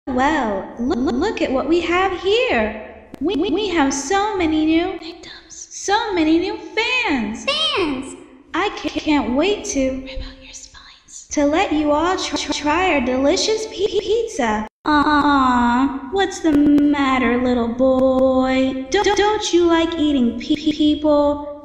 Well, look at what we have here. We have so many new victims, so many new fans. I can't wait to rip out your spines to let you all try our delicious pizza. What's the matter, little boy? Don't you like eating people?